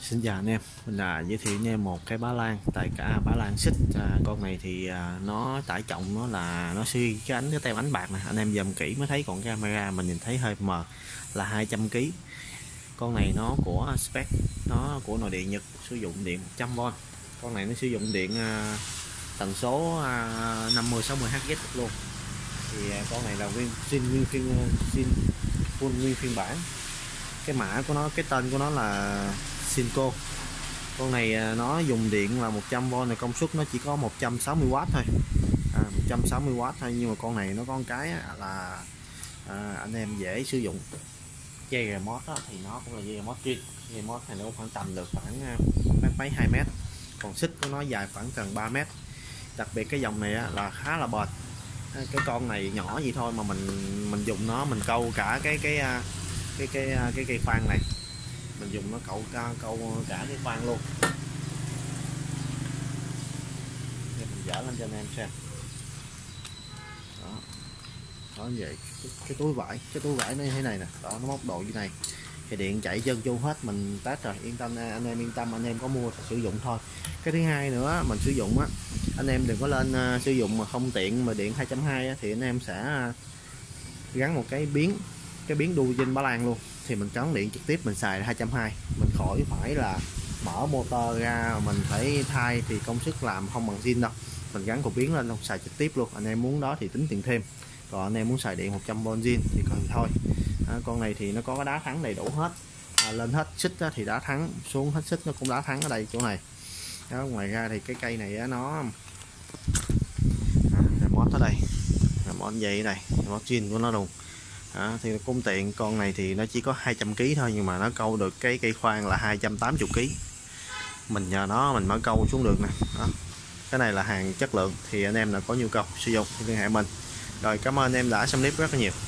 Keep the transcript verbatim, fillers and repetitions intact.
Xin chào anh em, mình là giới thiệu anh em một cái bá lan tại cả bá lan xích. À, con này thì à, nó tải trọng nó là nó suy cái ánh cái tem ánh bạc nè, anh em dòm kỹ mới thấy, còn camera mình nhìn thấy hơi mờ, là hai trăm ki lô gam. Con này nó của spec, nó của nội địa Nhật, sử dụng điện một trăm vôn. Con này nó sử dụng điện à, tần số à, năm mươi sáu mươi héc luôn. Thì à, con này là nguyên zin nguyên phiên zin full nguyên phiên bản. Cái mã của nó, cái tên của nó là Sinco. Con này nó dùng điện là một trăm vôn, này công suất nó chỉ có một trăm sáu mươi oát thôi, à, một trăm sáu mươi oát thôi. Nhưng mà con này nó có một cái là à, anh em dễ sử dụng. Dây remote đó, thì nó cũng là dây remote riêng. Dây remote này nó khoảng tầm được khoảng mét mấy hai mét, còn xích của nó dài khoảng gần ba mét. Đặc biệt cái dòng này là khá là bền. Cái con này nhỏ gì thôi mà mình mình dùng nó mình câu cả cái cái cái cái cái cái cây khoan này, mình dùng nó cậu câu cả cái khoan luôn. Để mình dở lên cho anh em xem. Đó, đó như vậy. Cái, cái túi vải, cái túi vải nó như thế này nè, đó, nó móc độ như này. Thì điện chạy chân chu hết, mình test rồi, yên tâm anh em, yên tâm anh em có mua sử dụng thôi. Cái thứ hai nữa mình sử dụng á, anh em đừng có lên uh, sử dụng mà không tiện mà điện hai chấm hai á, thì anh em sẽ gắn một cái biến cái biến đu dinh bá lan luôn, thì mình cắm điện trực tiếp mình xài hai trăm hai mươi, mình khỏi phải là mở motor ra mình phải thay thì công suất làm không bằng zin đâu. Mình gắn cục biến lên không xài trực tiếp luôn. Anh em muốn đó thì tính tiền thêm, còn anh em muốn xài điện một trăm vôn zin thì còn thôi. À, con này thì nó có cái đá thắng đầy đủ hết, à, lên hết xích thì đá thắng, xuống hết xích nó cũng đá thắng ở đây chỗ này đó. Ngoài ra thì cái cây này nó à, remote ở đây, remote dây ở đây, remote zin của nó luôn. À, thì cũng tiện. Con này thì nó chỉ có hai trăm ki lô gam thôi, nhưng mà nó câu được cái cây khoan là hai trăm tám mươi ki lô gam. Mình nhờ nó mình mới câu xuống được nè. Đó. Cái này là hàng chất lượng, thì anh em là có nhu cầu sử dụng thì liên hệ mình. Rồi, cảm ơn anh em đã xem clip rất là nhiều.